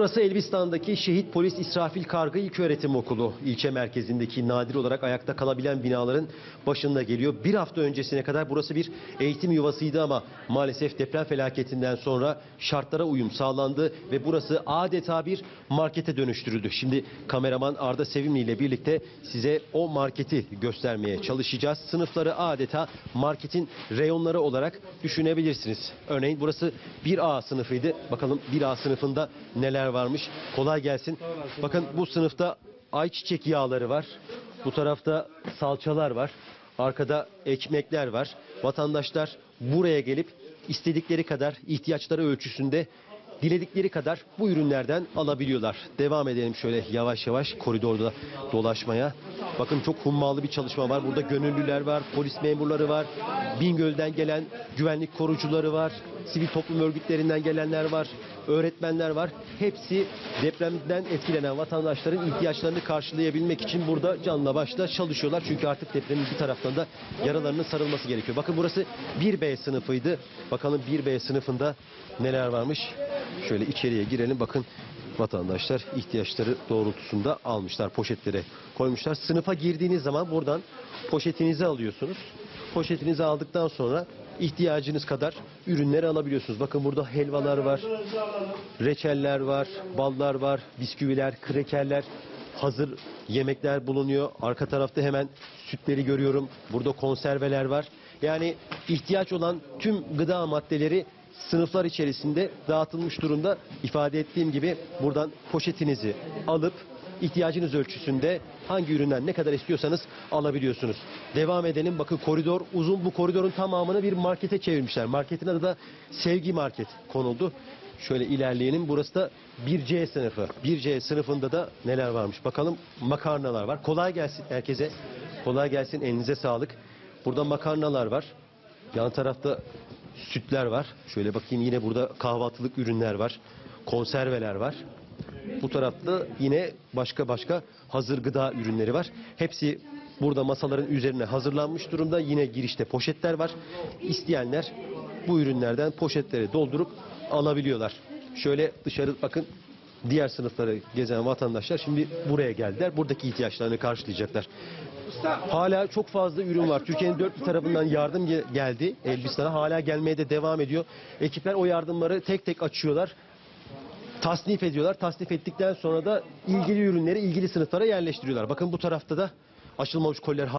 Burası Elbistan'daki Şehit Polis İsrafil Kargı İlköğretim Okulu. İlçe merkezindeki nadir olarak ayakta kalabilen binaların başında geliyor. Bir hafta öncesine kadar burası bir eğitim yuvasıydı ama maalesef deprem felaketinden sonra şartlara uyum sağlandı ve burası adeta bir markete dönüştürüldü. Şimdi kameraman Arda Sevimli ile birlikte size o marketi göstermeye çalışacağız. Sınıfları adeta marketin reyonları olarak düşünebilirsiniz. Örneğin burası 1A sınıfıydı. Bakalım 1A sınıfında neler varmış. Kolay gelsin. Bakın bu sınıfta ayçiçek yağları var. Bu tarafta salçalar var. Arkada ekmekler var. Vatandaşlar buraya gelip istedikleri kadar ihtiyaçları ölçüsünde diledikleri kadar bu ürünlerden alabiliyorlar. Devam edelim şöyle yavaş yavaş koridorda dolaşmaya. Bakın çok hummalı bir çalışma var. Burada gönüllüler var, polis memurları var. Bingöl'den gelen güvenlik korucuları var. Sivil toplum örgütlerinden gelenler var. Öğretmenler var. Hepsi depremden etkilenen vatandaşların ihtiyaçlarını karşılayabilmek için burada canla başla çalışıyorlar. Çünkü artık depremin bir taraftan da yaralarının sarılması gerekiyor. Bakın burası 1B sınıfıydı. Bakalım 1B sınıfında neler varmış. Şöyle içeriye girelim. Bakın vatandaşlar ihtiyaçları doğrultusunda almışlar. Poşetlere koymuşlar. Sınıfa girdiğiniz zaman buradan poşetinizi alıyorsunuz. Poşetinizi aldıktan sonra ihtiyacınız kadar ürünleri alabiliyorsunuz. Bakın burada helvalar var, reçeller var, ballar var, bisküviler, krekerler, hazır yemekler bulunuyor. Arka tarafta hemen sütleri görüyorum. Burada konserveler var. Yani ihtiyaç olan tüm gıda maddeleri sınıflar içerisinde dağıtılmış durumda. İfade ettiğim gibi buradan poşetinizi alıp ihtiyacınız ölçüsünde hangi üründen ne kadar istiyorsanız alabiliyorsunuz. Devam edelim. Bakın koridor uzun. Bu koridorun tamamını bir markete çevirmişler. Marketin adı da Sevgi Market konuldu. Şöyle ilerleyelim. Burası da 1C sınıfı. 1C sınıfında da neler varmış? Bakalım makarnalar var. Kolay gelsin herkese. Kolay gelsin. Elinize sağlık. Burada makarnalar var. Yan tarafta sütler var. Şöyle bakayım yine burada kahvaltılık ürünler var. Konserveler var. Bu tarafta yine başka hazır gıda ürünleri var. Hepsi burada masaların üzerine hazırlanmış durumda. Yine girişte poşetler var. İsteyenler bu ürünlerden poşetleri doldurup alabiliyorlar. Şöyle dışarı bakın, diğer sınıfları gezen vatandaşlar şimdi buraya geldiler. Buradaki ihtiyaçlarını karşılayacaklar. Hala çok fazla ürün var. Türkiye'nin dört bir tarafından yardım geldi Elbistan'a. Hala gelmeye de devam ediyor. Ekipler o yardımları tek tek açıyorlar. Tasnif ediyorlar. Tasnif ettikten sonra da ilgili ürünleri ilgili sınıflara yerleştiriyorlar. Bakın bu tarafta da açılmamış koliler